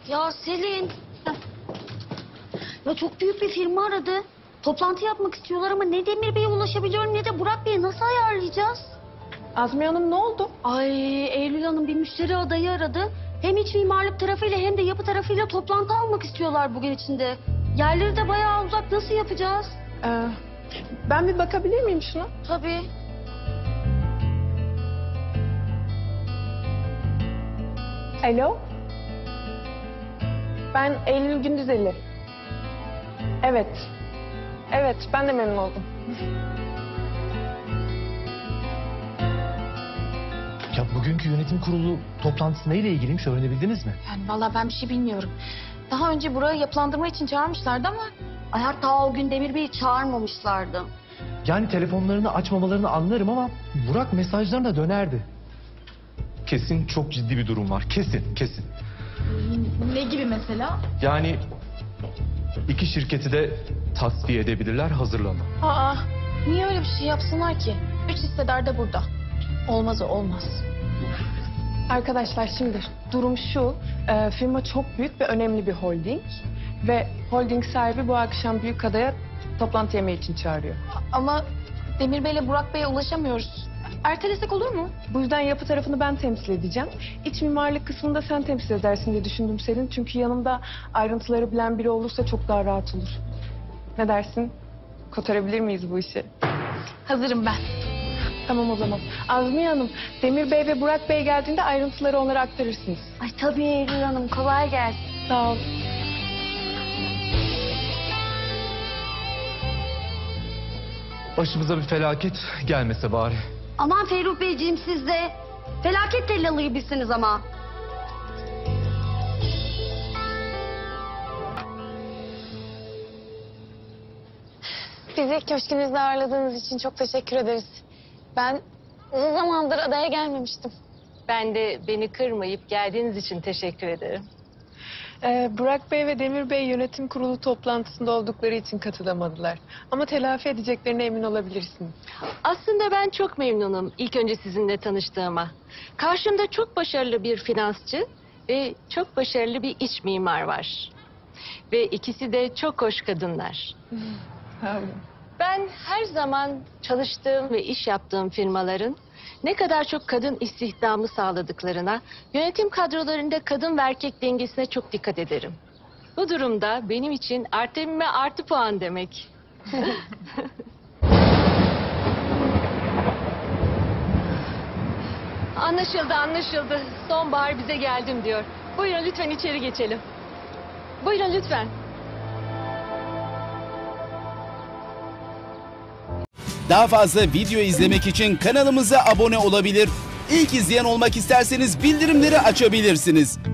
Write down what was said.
Ya Selin. Ya çok büyük bir firma aradı. Toplantı yapmak istiyorlar ama ne Demir Bey'e ulaşabiliyorum ne de Burak Bey'e nasıl ayarlayacağız? Azmiye Hanım ne oldu? Ay Eylül Hanım bir müşteri adayı aradı. Hem iç mimarlık tarafıyla hem de yapı tarafıyla toplantı almak istiyorlar bugün içinde. Yerleri de bayağı uzak, nasıl yapacağız? Ben bir bakabilir miyim şuna? Tabii. Alo? Ben Eylül Gündüzeli. Evet. Evet, ben de memnun oldum. Ya bugünkü yönetim kurulu toplantısı neyle ilgiliymiş öğrenebildiniz mi? Yani vallahi ben bir şey bilmiyorum. Daha önce burayı yapılandırma için çağırmışlardı ama... Ay hatta o gün Demir Bey'i çağırmamışlardı. Yani telefonlarını açmamalarını anlarım ama Burak mesajlarına dönerdi. Kesin çok ciddi bir durum var. Kesin. Ne gibi mesela? Yani iki şirketi de tasfiye edebilirler, hazırlanın. Aa, niye öyle bir şey yapsınlar ki? 3 hissedar da burada. Olmaz o, olmaz. Arkadaşlar şimdi durum şu. Firma çok büyük ve önemli bir holding. Ve holding sahibi bu akşam Büyükada'ya toplantı yemeği için çağırıyor. Ama Demir Bey'le Burak Bey'e ulaşamıyoruz. Ertelesek olur mu? Bu yüzden yapı tarafını ben temsil edeceğim. İç mimarlık kısmını da sen temsil edersin diye düşündüm Selin. Çünkü yanımda ayrıntıları bilen biri olursa çok daha rahat olur. Ne dersin? Kotarabilir miyiz bu işi? Hazırım ben. Tamam o zaman. Azmiye Hanım, Demir Bey ve Burak Bey geldiğinde ayrıntıları onlara aktarırsınız. Ay tabii Eylül Hanım, kolay gelsin. Sağ ol. Başımıza bir felaket gelmese bari. Aman Ferruh Beyciğim siz de felaket tellalıymışsınız ama. Bizi köşkünüzde ağırladığınız için çok teşekkür ederiz. Ben uzun zamandır adaya gelmemiştim. Ben de beni kırmayıp geldiğiniz için teşekkür ederim. Burak Bey ve Demir Bey yönetim kurulu toplantısında oldukları için katılamadılar. Ama telafi edeceklerine emin olabilirsiniz. Aslında ben çok memnunum ilk önce sizinle tanıştığıma. Karşımda çok başarılı bir finansçı ve çok başarılı bir iç mimar var. Ve ikisi de çok hoş kadınlar. Ben her zaman çalıştığım ve iş yaptığım firmaların ne kadar çok kadın istihdamı sağladıklarına, yönetim kadrolarında kadın ve erkek dengesine çok dikkat ederim. Bu durumda benim için Artemim'e artı puan demek. Anlaşıldı. Sonbahar bize geldim diyor. Buyurun lütfen içeri geçelim. Buyurun lütfen. Daha fazla video izlemek için kanalımıza abone olabilir. İlk izleyen olmak isterseniz bildirimleri açabilirsiniz.